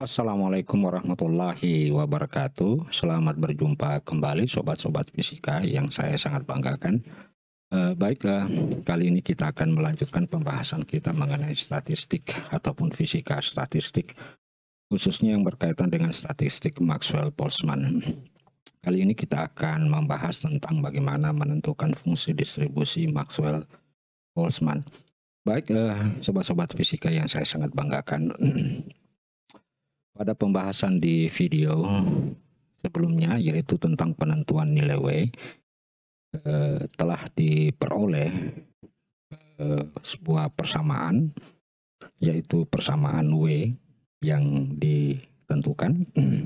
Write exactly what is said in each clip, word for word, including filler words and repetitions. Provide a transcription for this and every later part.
Assalamualaikum warahmatullahi wabarakatuh. Selamat berjumpa kembali sobat-sobat fisika yang saya sangat banggakan. Eh, baik, eh, kali ini kita akan melanjutkan pembahasan kita mengenai statistik ataupun fisika statistik, khususnya yang berkaitan dengan statistik Maxwell-Boltzmann. Kali ini kita akan membahas tentang bagaimana menentukan fungsi distribusi Maxwell-Boltzmann. Baik, eh, sobat-sobat fisika yang saya sangat banggakan. Pada pembahasan di video sebelumnya, yaitu tentang penentuan nilai W, eh, telah diperoleh eh, sebuah persamaan, yaitu persamaan W yang ditentukan,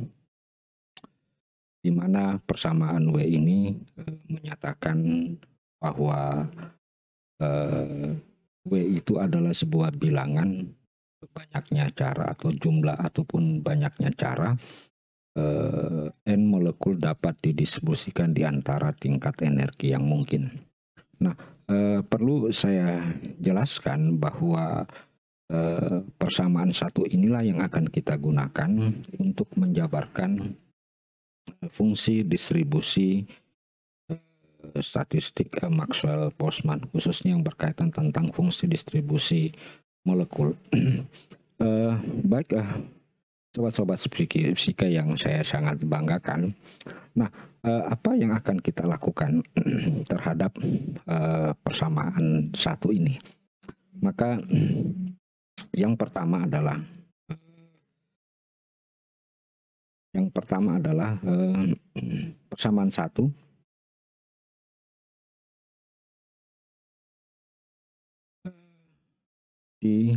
di mana persamaan W ini eh, menyatakan bahwa eh, W itu adalah sebuah bilangan banyaknya cara atau jumlah ataupun banyaknya cara eh, N molekul dapat didistribusikan di antara tingkat energi yang mungkin. Nah, eh, perlu saya jelaskan bahwa eh, persamaan satu inilah yang akan kita gunakan untuk menjabarkan fungsi distribusi eh, statistik eh, Maxwell-Boltzmann, khususnya yang berkaitan tentang fungsi distribusi molekul. eh, baik, eh, sobat-sobat fisika yang saya sangat banggakan. Nah, eh, apa yang akan kita lakukan terhadap eh, persamaan satu ini? Maka yang pertama adalah yang pertama adalah eh, persamaan satu di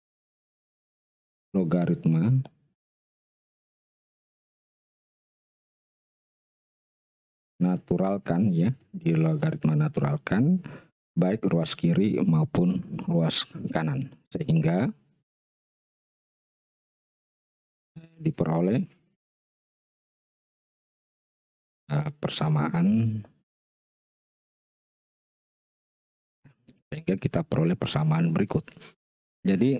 logaritma naturalkan, ya, di logaritma naturalkan baik ruas kiri maupun ruas kanan, sehingga diperoleh uh, persamaan sehingga kita peroleh persamaan berikut. Jadi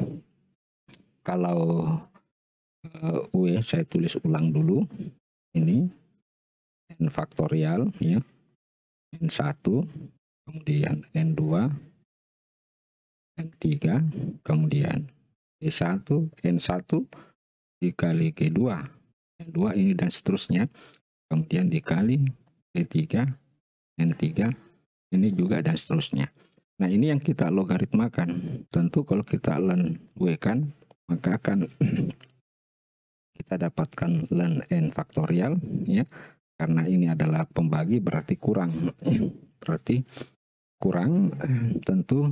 kalau uh, W saya tulis ulang dulu, ini N faktorial, ya, N satu, kemudian N dua, N tiga, kemudian G satu, N satu dikali G dua, N dua ini dan seterusnya, kemudian dikali G tiga, N tiga, ini juga dan seterusnya. Nah, ini yang kita logaritmakan. Tentu kalau kita ln W kan, maka akan kita dapatkan ln N faktorial, ya. Karena ini adalah pembagi berarti kurang. Berarti kurang, tentu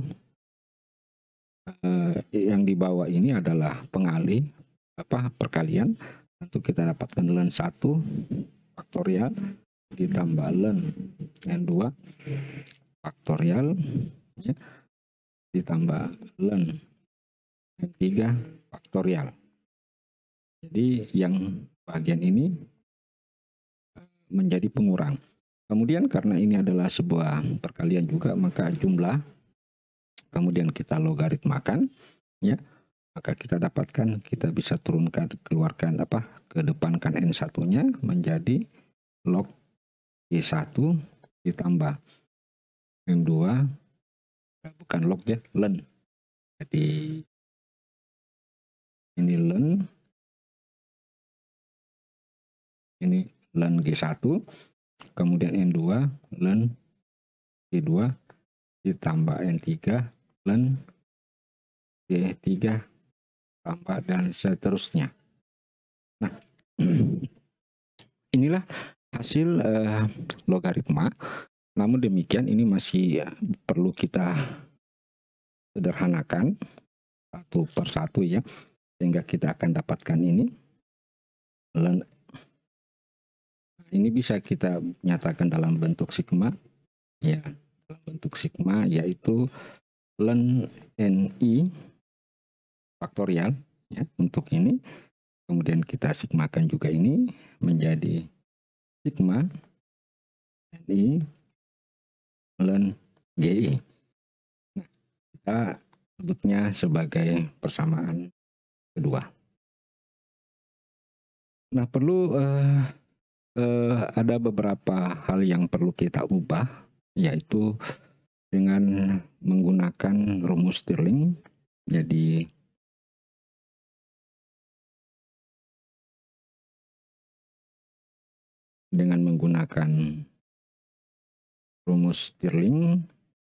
eh, yang di bawah ini adalah pengali, apa, perkalian. Tentu kita dapatkan ln satu faktorial ditambah ln N dua faktorial, ya, ditambah ln N tiga faktorial. Jadi yang bagian ini menjadi pengurang. Kemudian karena ini adalah sebuah perkalian juga, maka jumlah kemudian kita logaritmakan, ya, maka kita dapatkan, kita bisa turunkan, keluarkan apa, kedepankan N satu-nya menjadi log G satu ditambah N dua, bukan log, ya, ln. Jadi ini ln, ini ln G satu, kemudian N dua ln G dua ditambah N tiga ln G tiga tambah dan seterusnya. Nah, inilah hasil eh, logaritma. Namun demikian ini masih ya, perlu kita sederhanakan satu per satu, ya, sehingga kita akan dapatkan ini ln. Ini bisa kita nyatakan dalam bentuk sigma, ya, dalam bentuk sigma, yaitu ln Ni faktorial, ya, untuk ini. Kemudian kita sigmakan juga ini menjadi sigma Ni ln Gi. Nah, kita sebutnya sebagai persamaan kedua. Nah, perlu eh, eh, ada beberapa hal yang perlu kita ubah, yaitu dengan menggunakan rumus Stirling. Jadi dengan menggunakan rumus Stirling,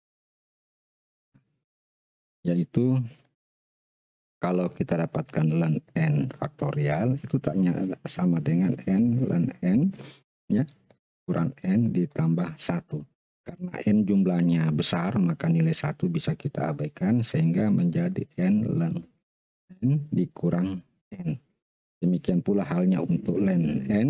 yaitu kalau kita dapatkan ln n faktorial itu taknya sama dengan n ln n ya kurang n ditambah satu. Karena n jumlahnya besar, maka nilai satu bisa kita abaikan sehingga menjadi n ln n dikurang n. Demikian pula halnya untuk ln n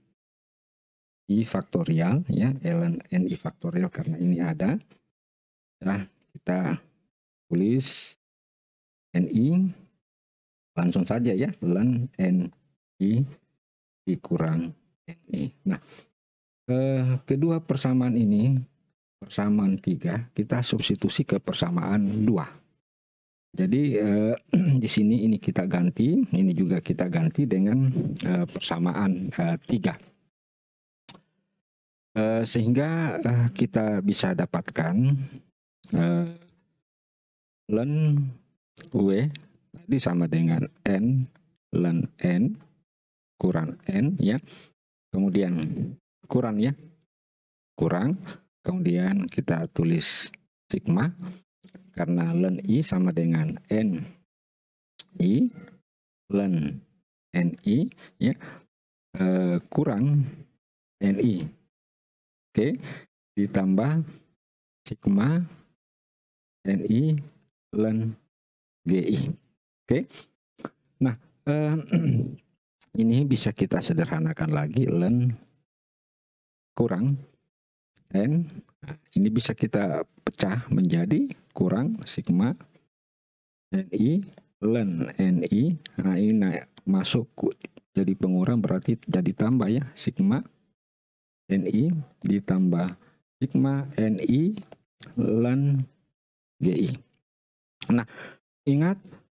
i faktorial ya, ln n i faktorial karena ini ada. Nah, kita tulis ni langsung saja ya, ln ni dikurang ni. Nah, eh, kedua persamaan ini, persamaan tiga, kita substitusi ke persamaan dua. Jadi eh, di sini ini kita ganti, ini juga kita ganti dengan eh, persamaan eh, tiga. Eh, sehingga eh, kita bisa dapatkan eh, ln W tadi sama dengan n ln n kurang n ya. Kemudian kurang ya. Kurang. Kemudian kita tulis sigma karena ln i sama dengan n i ln ni ya eh, kurang ni. Oke, ditambah sigma ni ln gi. Oke. Nah, eh, ini bisa kita sederhanakan lagi, ln kurang n. Nah, ini bisa kita pecah menjadi kurang sigma ni ln ni. Nah, ini naik, masuk jadi pengurang berarti jadi tambah ya, sigma ni ditambah sigma ni ln gi. Nah, ingat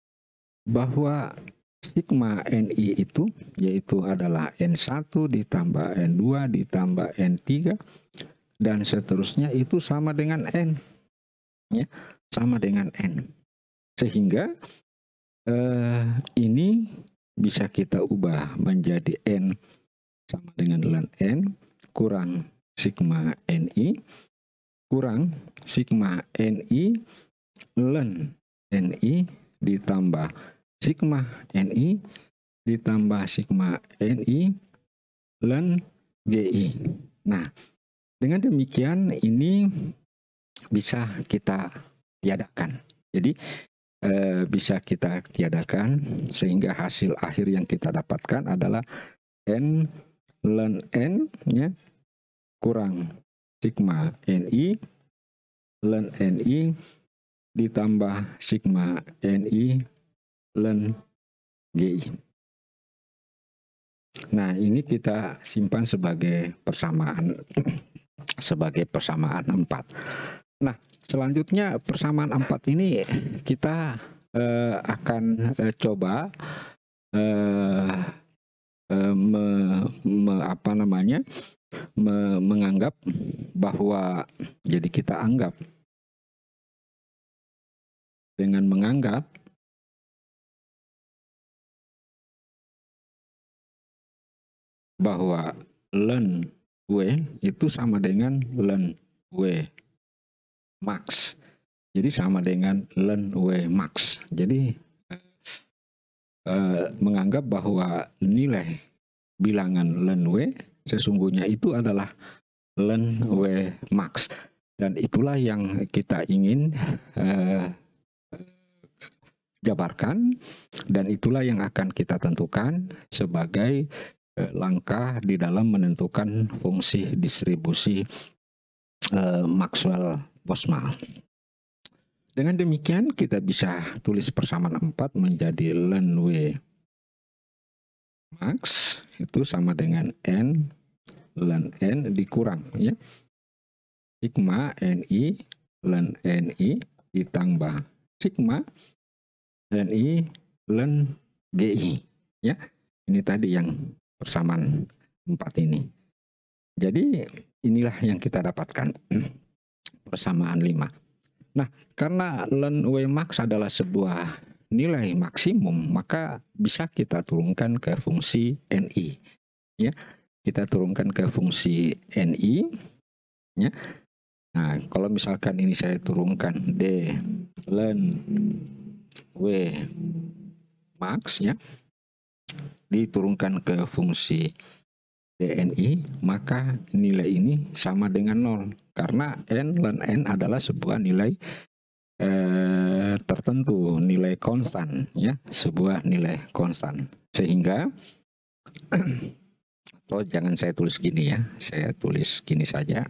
bahwa sigma ni itu yaitu adalah n satu ditambah n dua ditambah n tiga dan seterusnya itu sama dengan n ya, sama dengan n. Sehingga eh, ini bisa kita ubah menjadi n sama dengan ln n kurang sigma ni kurang sigma ni ln ni ditambah sigma ni ditambah sigma ni ln gi. Nah, dengan demikian ini bisa kita tiadakan. Jadi eh, bisa kita tiadakan sehingga hasil akhir yang kita dapatkan adalah n ln n ya kurang sigma ni ln ni ditambah sigma ni ln gi. Nah, ini kita simpan sebagai persamaan sebagai persamaan empat. Nah, selanjutnya persamaan empat ini kita eh, akan eh, coba eh, eh, me, me, apa namanya me, menganggap bahwa jadi kita anggap dengan menganggap bahwa ln W itu sama dengan ln W max. Jadi sama dengan ln W max. Jadi eh, menganggap bahwa nilai bilangan ln W sesungguhnya itu adalah ln W max. Dan itulah yang kita ingin eh, jabarkan dan itulah yang akan kita tentukan sebagai eh, langkah di dalam menentukan fungsi distribusi eh, Maxwell-Boltzmann. Dengan demikian kita bisa tulis persamaan empat menjadi ln W max itu sama dengan n ln n dikurang ya sigma ni ln ni ditambah sigma ni ln gi ya. Ini tadi yang persamaan empat ini. Jadi inilah yang kita dapatkan persamaan lima. Nah, karena ln W max adalah sebuah nilai maksimum, maka bisa kita turunkan ke fungsi Ni. Ya, kita turunkan ke fungsi Ni. Ya. Nah, kalau misalkan ini saya turunkan D ln W max, ya, diturunkan ke fungsi Dni, maka nilai ini sama dengan nol. Karena n ln n adalah sebuah nilai eh, tertentu, nilai konstan, ya, sebuah nilai konstan. Sehingga atau jangan saya tulis gini, ya, saya tulis gini saja.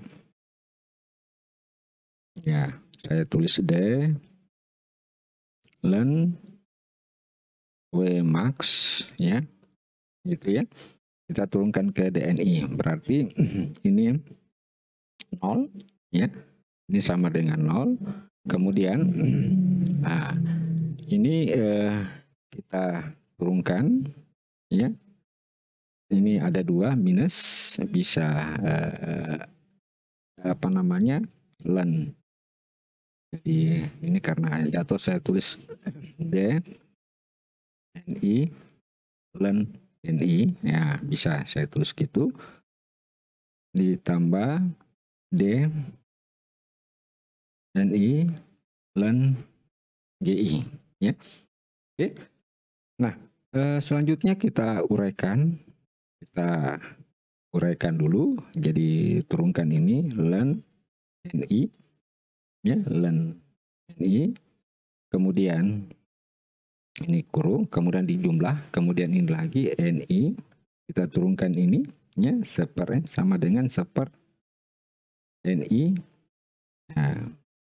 Ya, saya tulis D ln W max, ya, gitu ya. Kita turunkan ke Dni, berarti ini nol, ya, ini sama dengan nol. Kemudian nah, ini eh, kita turunkan, ya, ini ada dua minus, bisa eh, apa namanya, ln. Jadi ini karena jatuh, saya tulis D Ni ln Ni, ya, bisa saya tulis gitu, ditambah D Ni ln Gi, ya. Oke. Nah, eh, selanjutnya kita uraikan, kita uraikan dulu. Jadi turunkan ini ln Ni, ya, ln Ni, kemudian ini kurung, kemudian dijumlah, kemudian ini lagi Ni, kita turunkan ini, ya, seper N sama dengan seper Ni. Nah,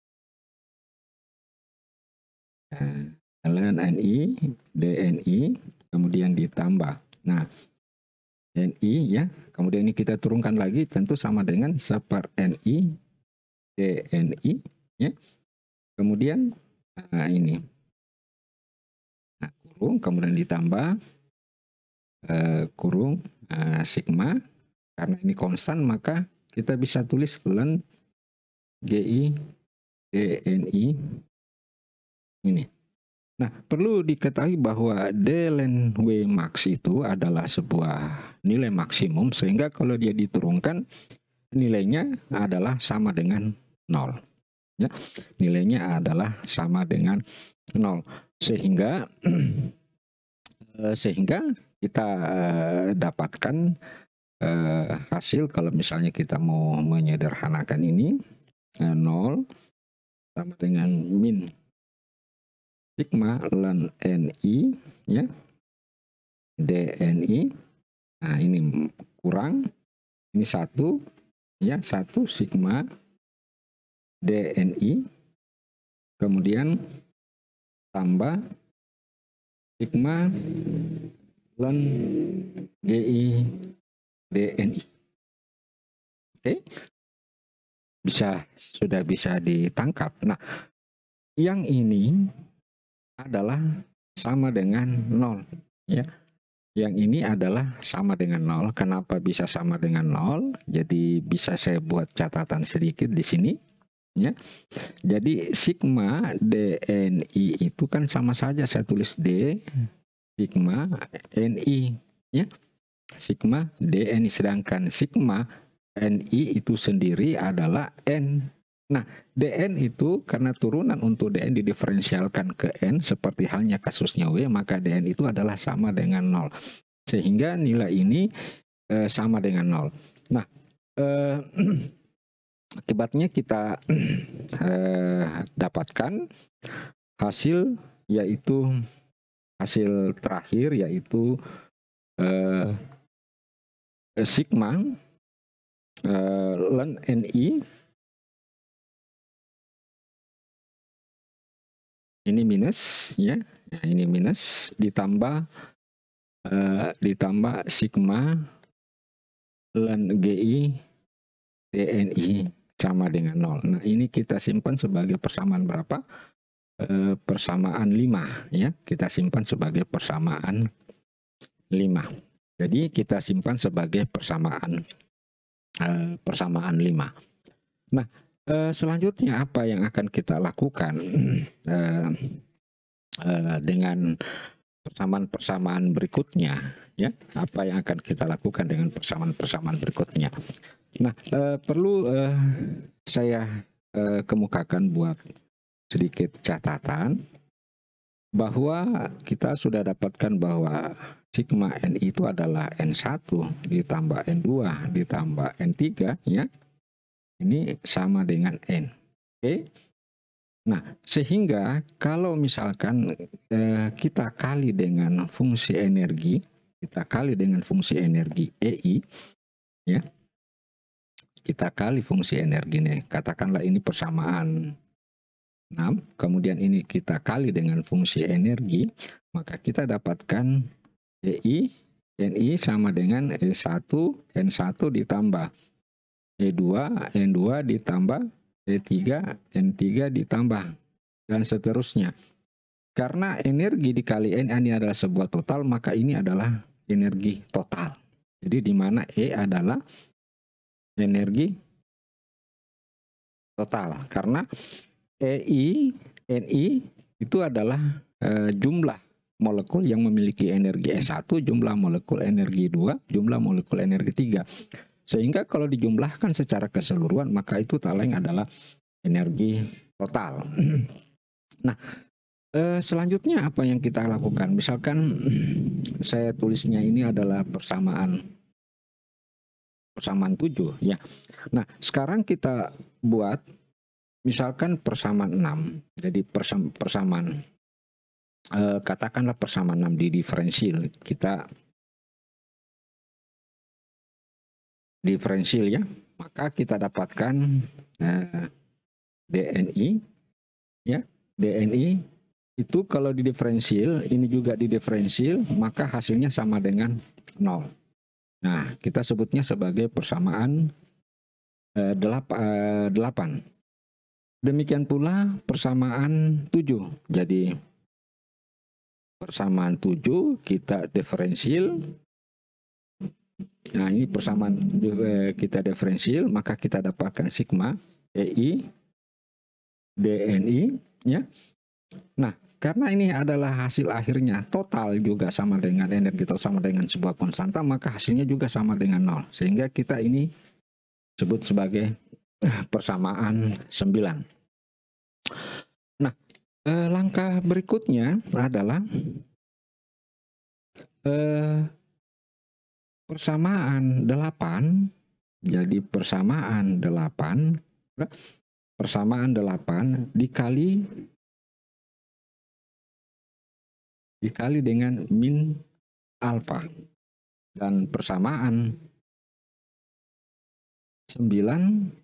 nah, ln Ni, Dni, kemudian ditambah. Nah, Ni, ya, kemudian ini kita turunkan lagi, tentu sama dengan seper Ni, Dni, ya. Kemudian nah, ini, nah, kurung, kemudian ditambah eh, kurung eh, sigma. Karena ini konstan, maka kita bisa tulis ln Gi Dni ini. Nah, perlu diketahui bahwa D ln W max itu adalah sebuah nilai maksimum, sehingga kalau dia diturunkan nilainya adalah sama dengan nol. Ya, nilainya adalah sama dengan nol. Sehingga sehingga kita dapatkan eh, hasil, kalau misalnya kita mau menyederhanakan ini, eh, nol sama dengan min sigma ln Ni, ya, Dni. Nah, ini kurang, ini satu, ya, satu sigma Dni, kemudian tambah sigma ln Gi Dni. Oke, bisa, sudah bisa ditangkap. Nah, yang ini adalah sama dengan nol, ya. Yang ini adalah sama dengan nol. Kenapa bisa sama dengan nol? Jadi bisa saya buat catatan sedikit di sini, ya. Jadi sigma Dni itu kan sama saja, saya tulis D sigma Ni, ya. Sigma Dni, sedangkan sigma Ni itu sendiri adalah N. Nah, Dn itu karena turunan untuk Dn didiferensialkan ke N, seperti halnya kasusnya W, maka Dn itu adalah sama dengan nol. Sehingga nilai ini eh, sama dengan nol. Nah, eh, akibatnya kita eh, dapatkan hasil, yaitu hasil terakhir, yaitu eh, sigma eh, ln Ni ini minus, ya, nah, ini minus ditambah uh, ditambah sigma ln Gi Dni sama dengan nol. Nah, ini kita simpan sebagai persamaan berapa? Uh, persamaan lima, ya, kita simpan sebagai persamaan lima. Jadi kita simpan sebagai persamaan eh, persamaan lima. Nah, eh, selanjutnya apa yang akan kita lakukan eh, eh, dengan persamaan-persamaan berikutnya, ya? Apa yang akan kita lakukan dengan persamaan-persamaan berikutnya? Nah, eh, perlu eh, saya eh, kemukakan buat sedikit catatan bahwa kita sudah dapatkan bahwa sigma N itu adalah N satu ditambah N dua ditambah N tiga, ya. Ini sama dengan N. Oke. Nah, sehingga kalau misalkan eh, kita kali dengan fungsi energi, kita kali dengan fungsi energi E I, ya. Kita kali fungsi energi nih, katakanlah ini persamaan enam, kemudian ini kita kali dengan fungsi energi, maka kita dapatkan E I, N I sama dengan E satu, N satu ditambah E dua, N dua ditambah E tiga, N tiga ditambah, dan seterusnya. Karena energi dikali N ini adalah sebuah total, maka ini adalah energi total. Jadi di mana E adalah energi total. Karena E I, N I itu adalah e, jumlah molekul yang memiliki energi E satu, jumlah molekul energi dua, jumlah molekul energi tiga. Sehingga kalau dijumlahkan secara keseluruhan, maka itu tak lain adalah energi total. Nah, eh, selanjutnya apa yang kita lakukan? Misalkan saya tulisnya ini adalah persamaan persamaan tujuh, ya. Nah, sekarang kita buat misalkan persamaan enam. Jadi persam, persamaan eh, katakanlah persamaan enam di diferensial. Kita diferensial, ya. Maka kita dapatkan eh, D N I, ya. D N I itu kalau di diferensial, ini juga di diferensial, maka hasilnya sama dengan nol. Nah, kita sebutnya sebagai persamaan eh, delapan. Demikian pula persamaan tujuh. Jadi persamaan tujuh kita diferensial. Nah, ini persamaan eh, kita diferensial, maka kita dapatkan sigma E I D N I, ya. Nah, karena ini adalah hasil akhirnya total juga sama dengan energi atau sama dengan sebuah konstanta, maka hasilnya juga sama dengan nol. Sehingga kita ini sebut sebagai persamaan sembilan. Nah, eh, langkah berikutnya adalah eh, persamaan delapan. Jadi persamaan delapan, persamaan delapan dikali dikali dengan min alfa, dan persamaan sembilan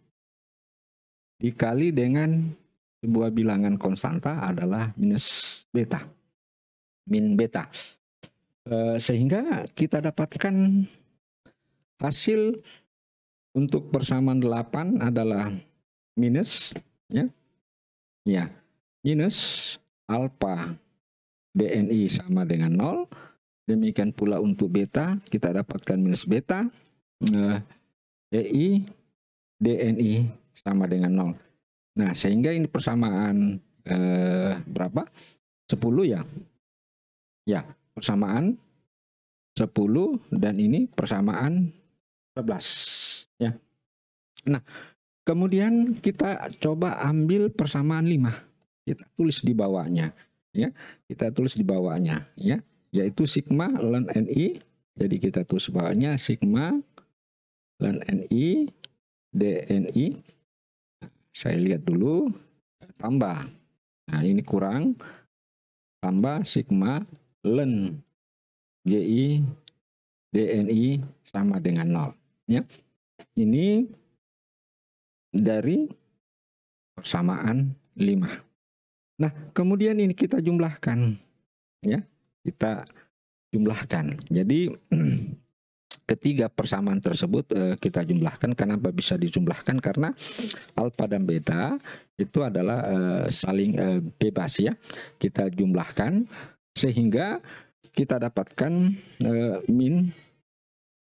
dikali dengan sebuah bilangan konstanta adalah minus beta, min beta. E, sehingga kita dapatkan hasil untuk persamaan delapan adalah minus, ya, ya, minus alfa D N I sama dengan nol. Demikian pula untuk beta, kita dapatkan minus beta, e, I D N I sama dengan nol. Nah, sehingga ini persamaan eh, berapa? sepuluh, ya. Ya, persamaan sepuluh, dan ini persamaan sebelas, ya. Nah, kemudian kita coba ambil persamaan lima. Kita tulis di bawahnya, ya. Kita tulis di bawahnya, ya, yaitu sigma ln N I. Jadi kita tulis bawahnya sigma ln N I D N I. Saya lihat dulu, tambah. Nah, ini kurang, tambah sigma ln G I D N I sama dengan nol. Ya. Ini dari persamaan lima. Nah, kemudian ini kita jumlahkan. Ya, kita jumlahkan. Jadi ketiga persamaan tersebut eh, kita jumlahkan. Kenapa bisa dijumlahkan? Karena alfa dan beta itu adalah eh, saling eh, bebas, ya. Kita jumlahkan sehingga kita dapatkan eh, min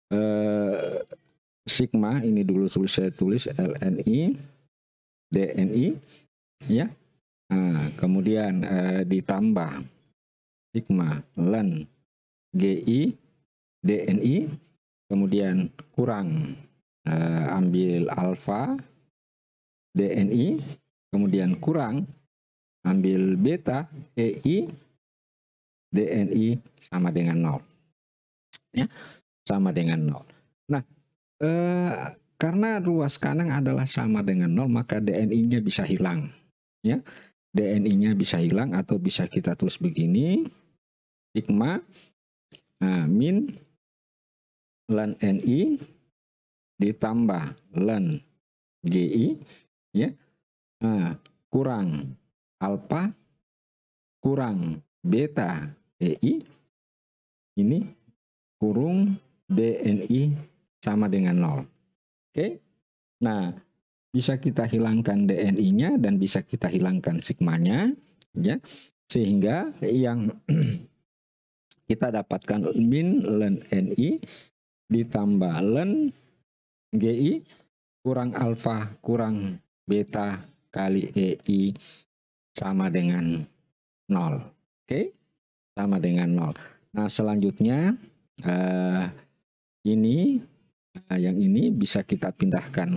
eh, sigma ini dulu tulis saya tulis ln i dni ya. Nah, kemudian eh, ditambah sigma ln gi dni, kemudian kurang eh, ambil alfa dni, kemudian kurang ambil beta ei dni sama dengan nol ya, sama dengan nol. Nah, eh, karena ruas kanan adalah sama dengan nol, maka dni-nya bisa hilang ya. dni-nya bisa hilang atau bisa kita tulis begini, sigma nah, min ln ni ditambah ln gi ya, nah, kurang alfa kurang beta ei ini kurung dni sama dengan nol. Oke. Nah, bisa kita hilangkan dni-nya dan bisa kita hilangkan sigmanya ya. Sehingga yang kita dapatkan min ln ni ditambah ln gi kurang alfa kurang beta kali ei sama dengan nol. Oke, sama dengan nol. Nah, selanjutnya eh, ini eh, yang ini bisa kita pindahkan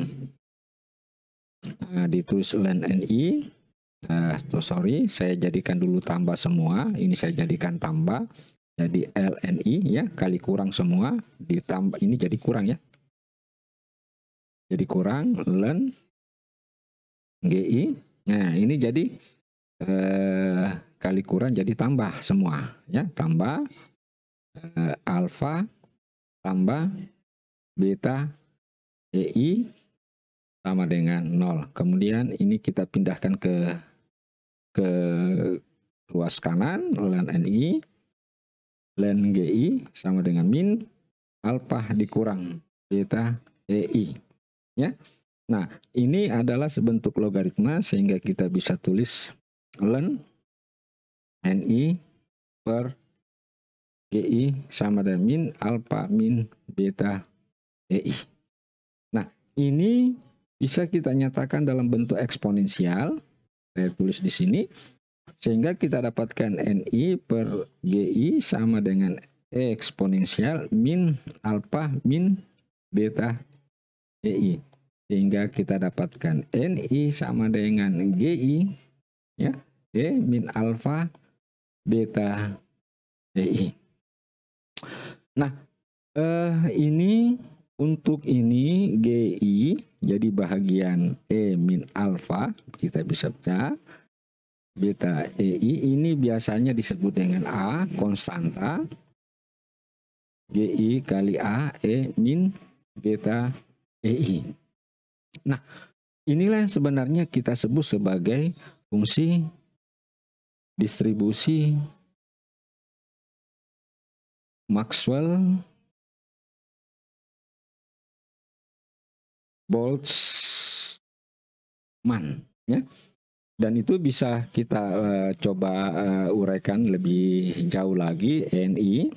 eh, ditulis ln ni. Uh, sorry, saya jadikan dulu tambah semua. Ini saya jadikan tambah. Jadi ln i ya kali kurang semua ditambah ini jadi kurang ya. Jadi kurang ln gi. Nah, ini jadi eh, kali kurang jadi tambah semua ya, tambah eh, alfa tambah beta ei sama dengan nol. Kemudian ini kita pindahkan ke ke ruas kanan, ln ni ln gi sama dengan min alfa dikurang beta ei ya. Nah, ini adalah sebentuk logaritma sehingga kita bisa tulis ln ni per gi sama dengan min alfa min beta ei. Nah, ini bisa kita nyatakan dalam bentuk eksponensial. Saya tulis di sini. Sehingga kita dapatkan ni per gi sama dengan eksponensial min alfa min beta ei. Sehingga kita dapatkan ni sama dengan gi ya, e min alfa beta ei. Nah, eh, ini untuk ini gi jadi bahagian e min alfa kita bisa baca. Beta ei ini biasanya disebut dengan A, konstanta. Gi kali A, E min beta ei. Nah, inilah yang sebenarnya kita sebut sebagai fungsi distribusi Maxwell-Boltzmann ya. Dan itu bisa kita uh, coba uh, uraikan lebih jauh lagi. Ni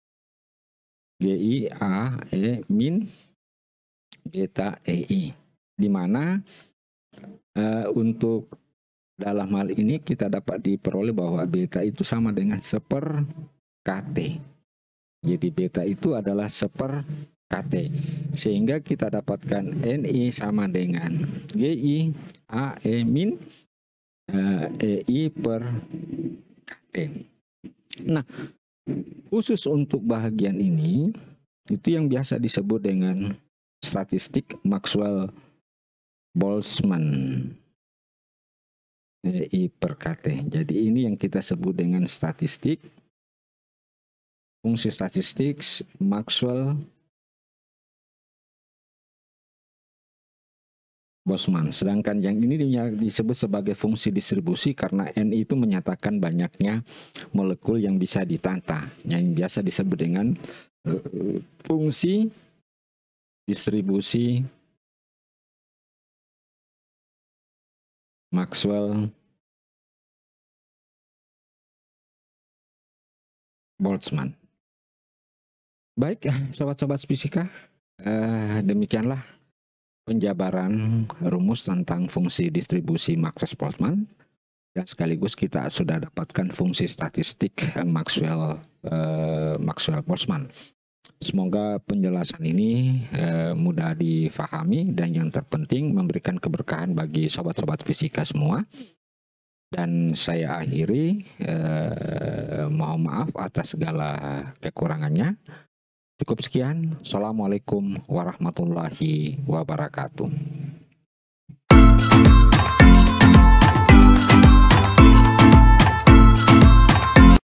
gi A E min beta ei, di mana uh, untuk dalam hal ini kita dapat diperoleh bahwa beta itu sama dengan seper kt. Jadi beta itu adalah seper kt, sehingga kita dapatkan Ni sama dengan gi A E min Uh, ei per kt. Nah, khusus untuk bahagian ini itu yang biasa disebut dengan statistik Maxwell-Boltzmann ei per kt. Jadi ini yang kita sebut dengan statistik, fungsi statistik Maxwell Boltzmann. Sedangkan yang ini disebut sebagai fungsi distribusi karena N itu menyatakan banyaknya molekul yang bisa ditata, yang biasa disebut dengan uh, fungsi distribusi Maxwell Boltzmann. Baik, eh, sobat-sobat fisika, eee, demikianlah penjabaran rumus tentang fungsi distribusi Maxwell-Boltzmann dan sekaligus kita sudah dapatkan fungsi statistik eh, Maxwell eee, Maxwell-Boltzmann. Semoga penjelasan ini eh, mudah difahami dan yang terpenting memberikan keberkahan bagi sobat-sobat fisika semua. Dan saya akhiri, eh, mohon maaf atas segala kekurangannya. Cukup sekian. Assalamualaikum warahmatullahi wabarakatuh.